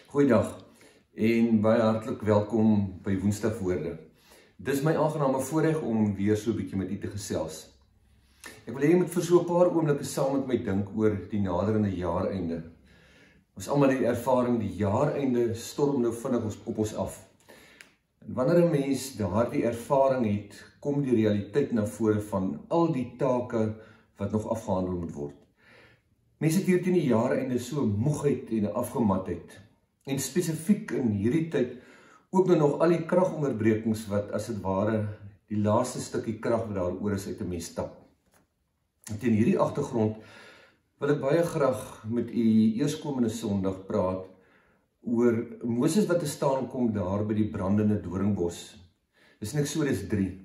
Goeiedag en baie hartlik welkom by Woensdag Woorde. Dis my aangename voorreg om weer so 'n bietjie met u te gesels. Ek wil hê jy moet vir so 'n paar oomblikke saam met my dink oor die naderende jaareinde. Ons almal het die ervaring die jaareinde storm nou vinnig op ons af. En wanneer 'n mens daardie ervaring het, kom die realiteit na vore van al die take wat nog afgehandel moet word. Mense het hier teen die jaareinde so moegheid en afgematheid. En spesifiek in hierdie tyd ook nog al die kragonderbrekings wat as dit ware die laaste stukkie krag wat daaroor is uit 'n mens stap. En teen hierdie agtergrond wil ek baie graag met u eerskomende Sondag praat oor Moses wat te staan kom daar by die brandende doringbos. Dis in Eksodus 3.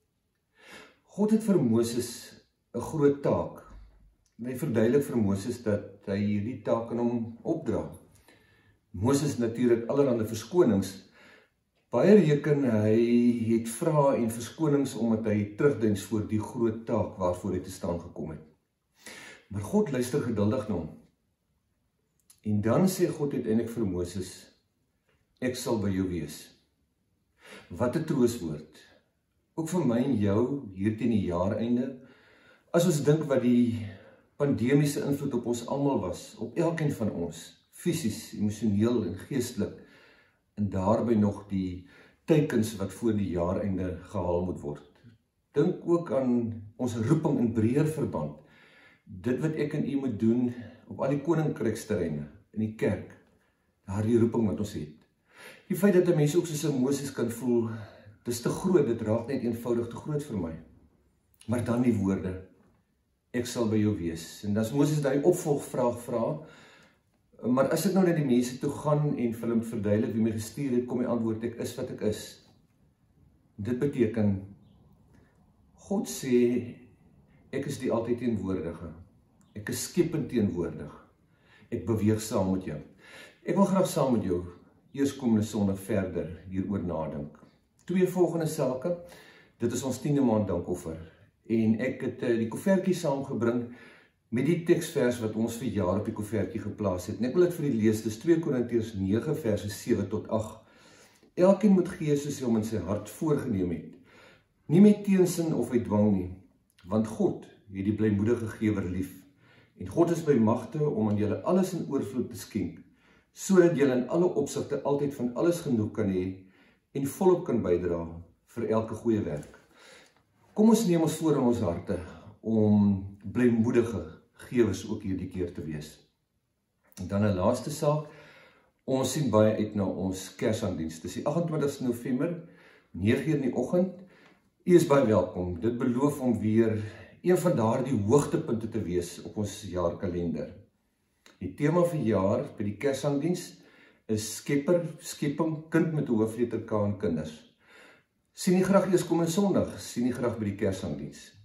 God het vir Moses 'n groot taak. En hy verduidelik vir Moses dat hy hierdie taak aan hom opdra. Moses natuurlik allerhande verskonings. Baie reken hy het vrae en verskonings omdat hy terugdink voor die groot taak waarvoor hy te staan gekom het. Maar God luister geduldig na hom. En dan sê God uiteindelik vir Moses, ek sal by jou wees. Wat 'n troostwoord. Ook vir my en jou hier teen die jaareinde. As ons dink wat die pandemiese invloed op ons almal was, op elkeen van ons, fisies, emosioneel en geestelik, en daarby nog die teikens wat voor die jaareinde gehaal moet word. Dink ook aan ons roeping in breër verband. Dit wat ek en u moet doen op al die koninkryksterreine, in die kerk, daardie roeping wat ons het. Die feit dat 'n mens ook soos 'n Moses kan voel, dis te groot, dit raak net eenvoudig te groot vir my. Maar dan die woorde, ek sal by jou wees. En as Moses daai opvolgvraag vra, maar as ek nou na die mense toe gaan en vir hulle verduidelik wie my gestuur het, kom die antwoord, ek is wat ek is. Dit beteken, God sê, ek is die altyd teenwoordige. Ek is skepend teenwoordig. Ek beweeg saam met jou. Ek wil graag saam met jou eerskomende Sondag verder hieroor nadink. 2 volgende sake, dit is ons 10de maand dankoffer. En ek het die koevertjie saamgebring met die teksvers wat ons vir jaar op die koevertjie geplaas het. En ek wil dit vir u lees, dis 2 Korintiërs 9 verse 7 tot 8. Elkeen moet gee soos hy hom in sy hart voorgenem het. Nie met teensin of uit dwang nie, want God het die blymoedige gewer lief. En God is by magte om aan julle alles in oorvloed te skenk, sodat julle in alle opsigte altyd van alles genoeg kan hê en volop kan bydra vir elke goeie werk. Kom ons neem ons voor in ons harte om blymoedige gewers ook hierdie keer te wees. En dan 'n laaste saak, ons sien baie uit na ons Kersaanddiens. Dis die 28 November, 9 uur in die oggend. U is baie welkom. Dit beloof om weer een van daardie hoogtepunte te wees op ons jaarkalender. Die tema vir jaar by die Kersaanddiens is Skepper, Skepping, kind met 'n hoofletter K en kinders. Sien nie graag eerskomende Sondag, sien nie graag by die Kersaanddiens.